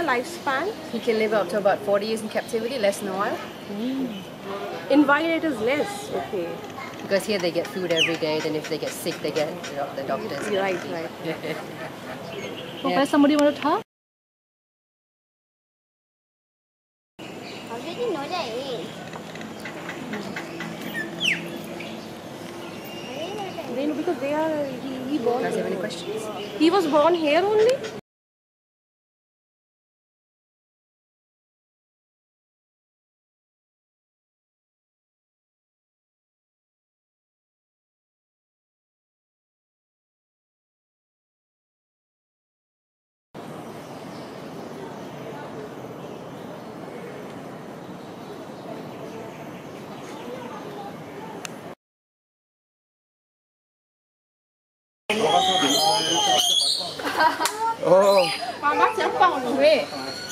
lifespan? He can live up to about 40 years in captivity, less in the wild. In wild it is less. Okay. Because here they get food every day, then if they get sick, they get the doctors. Right, right. Professor, somebody want to talk? How did you know that age? They know because they are, he born. Guys, have any questions? He was born here only? Bác sẽ phòng Huế.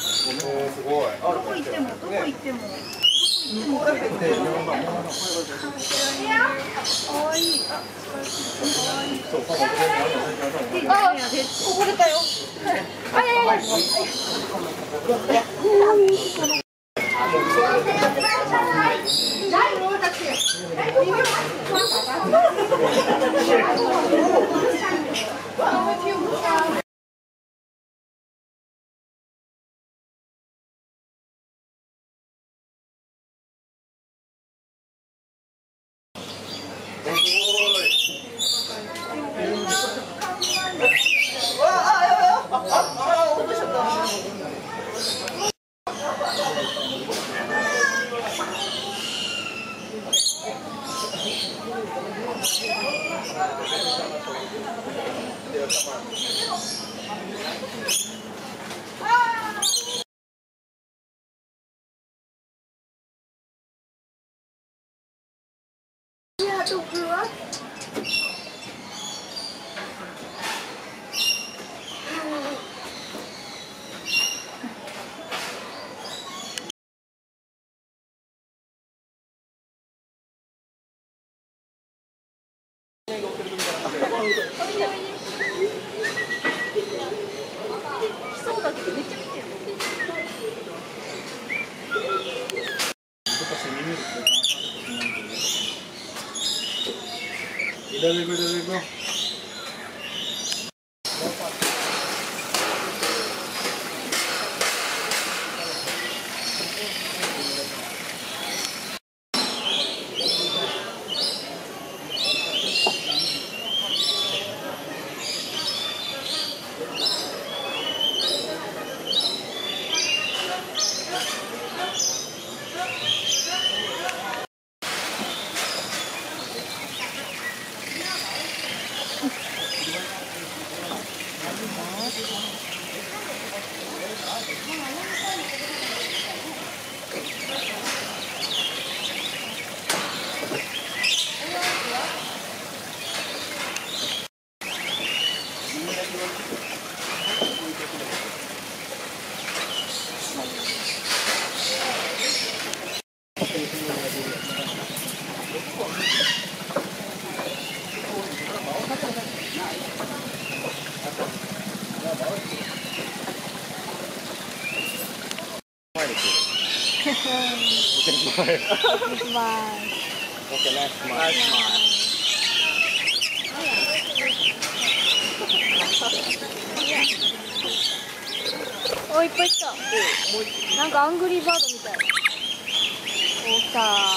お、いっぱい来た。なんかアングリーバードみたい。お、来た。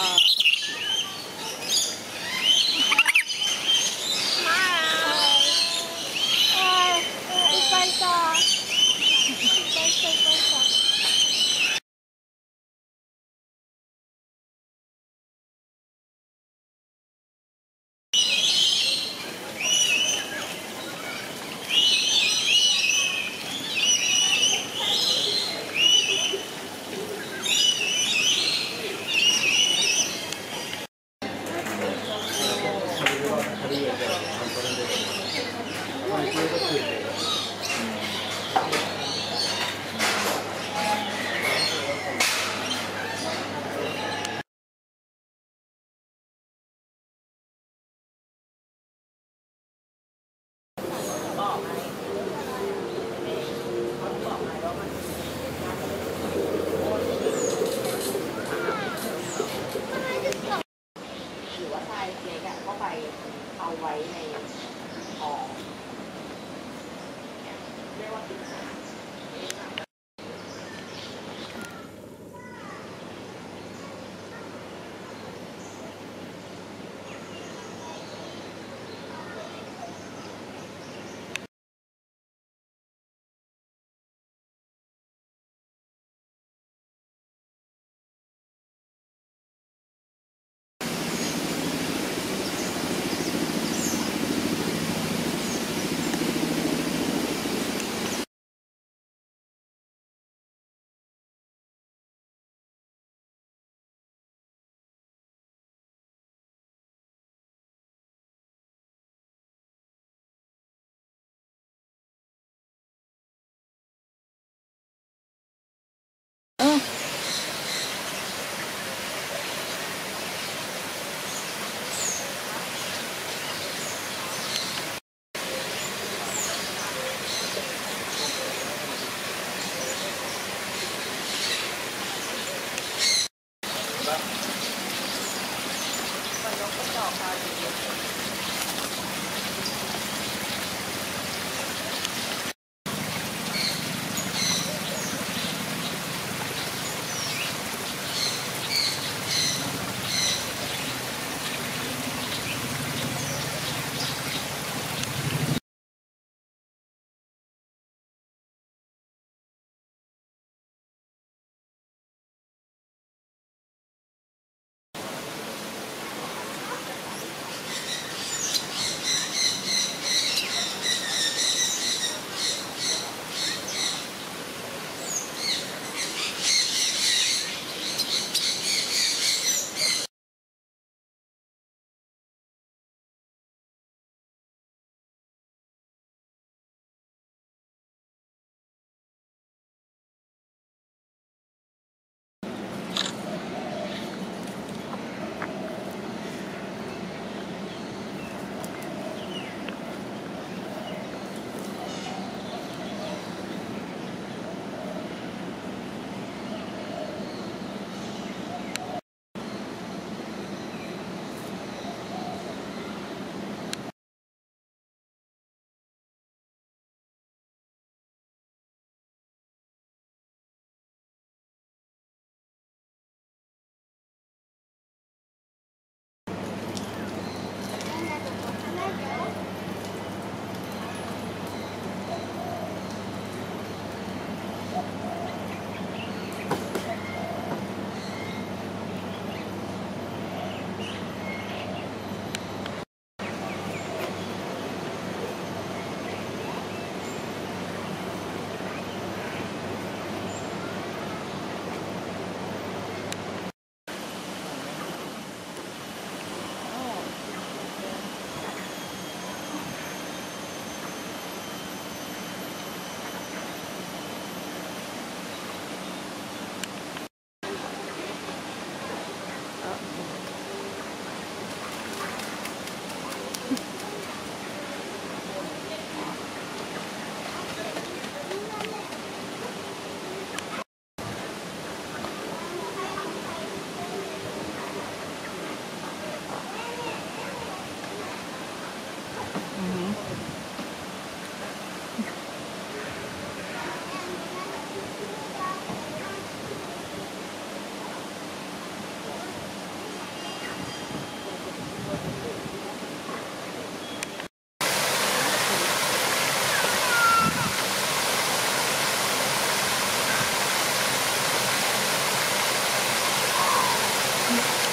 はい。いっぱいいた。いっぱいいた、いっぱいいた。 ไว้ในท้องเรียกว่าติดสาร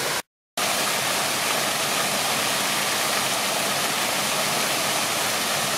「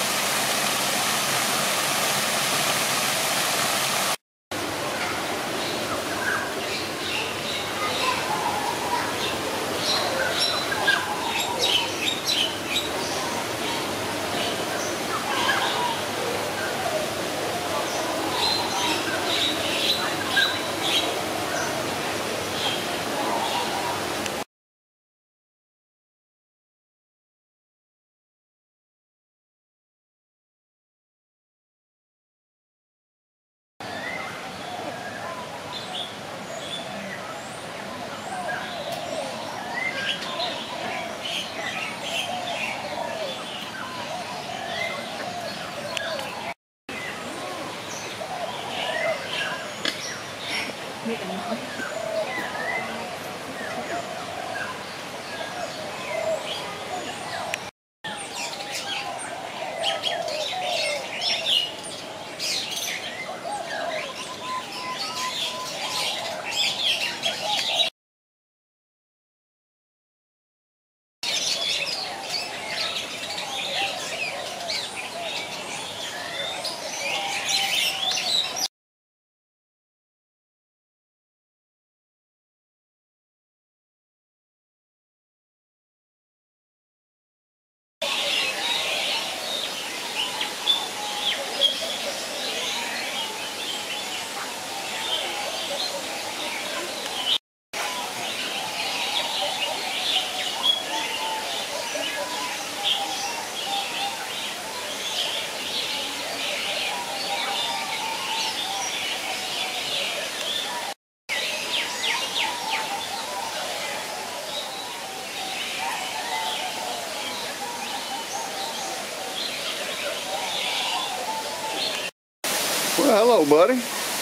Well, hello, buddy.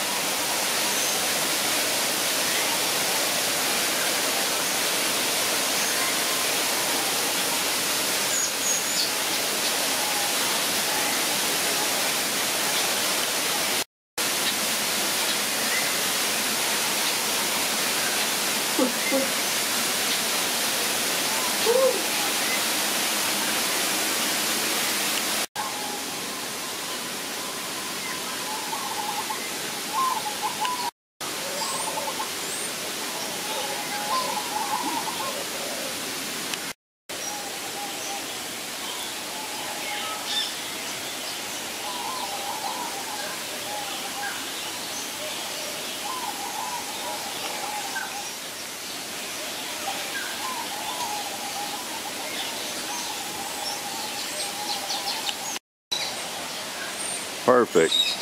Perfect.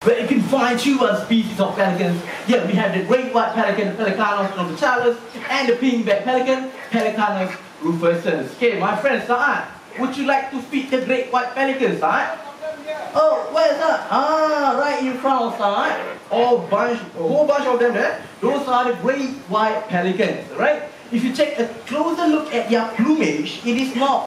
where you can find two other species of pelicans. Here we have the great white pelican, Pelecanus novitalis, and the pink-backed pelican, Pelecanus rufus. Okay, my friends, Sa'ad, would you like to feed the great white pelicans, Sa'ad? Oh, where's that? Ah, right in front of Sa'ad. A whole bunch of them there. Those are the great white pelicans, right? If you take a closer look at their plumage, it is not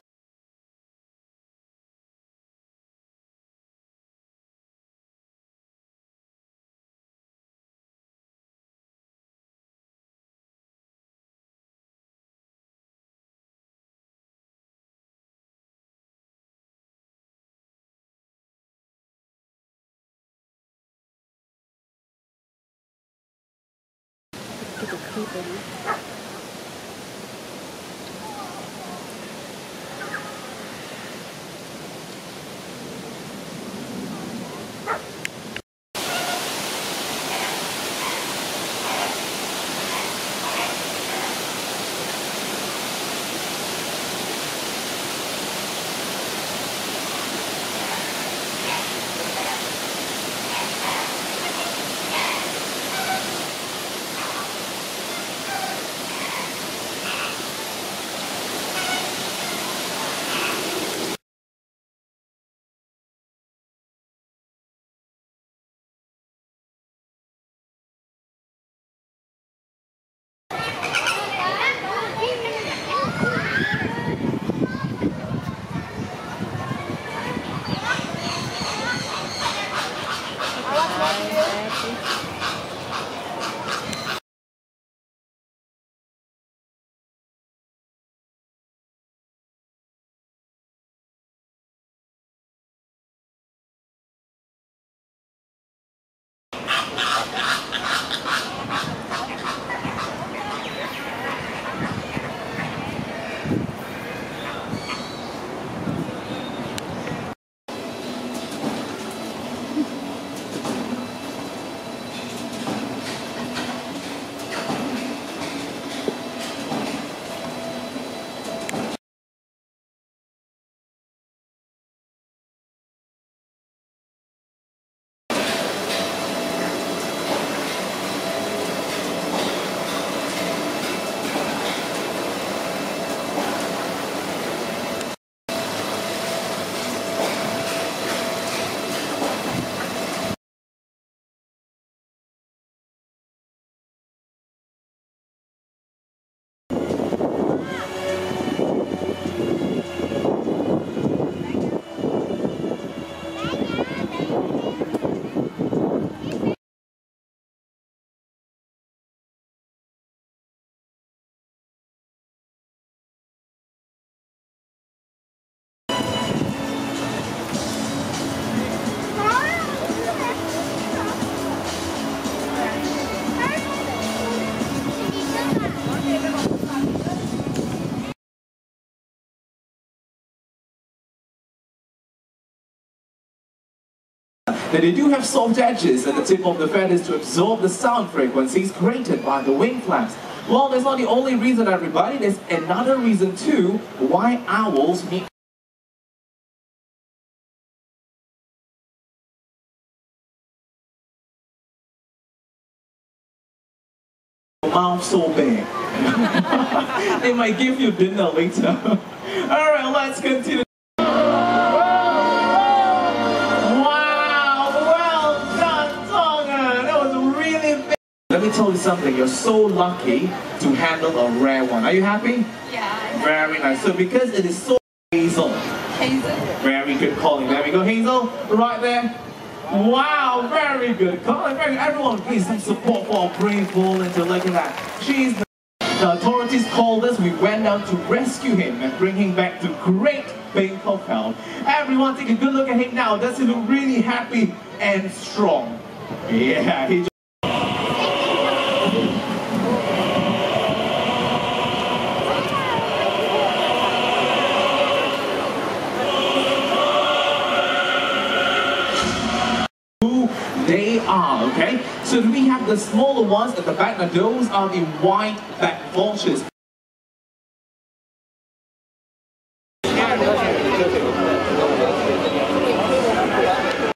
Now they do have soft edges at the tip of the feathers to absorb the sound frequencies created by the wing flaps. Well, that's not the only reason, everybody. There's another reason too why owls make mouth so big. They might give you dinner later. Alright, let's continue. Let me tell you something, you're so lucky to handle a rare one. Are you happy? Yeah. Very nice. So because it is so Hazel. Hazel. Very good calling. There we go, Hazel. Right there. Wow, very good calling. Everyone, please some support for our brave volunteer. Look at that. The authorities called us. We went down to rescue him and bring him back to Great Bangkok Health. Everyone take a good look at him now. Does he look really happy and strong? Yeah, he okay? So we have the smaller ones at the back, and those are the white-backed vultures.